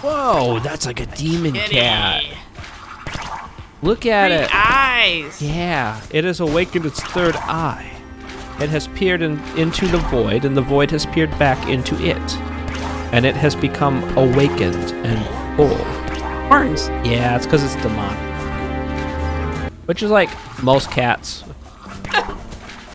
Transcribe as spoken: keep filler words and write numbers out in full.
Whoa, that's like a demon Kitty. cat. Look at Three it. eyes. Yeah, it has awakened its third eye. It has peered in, into the void, and the void has peered back into it. And it has become awakened and full. Horns. Yeah, it's because it's demonic. Which is like most cats.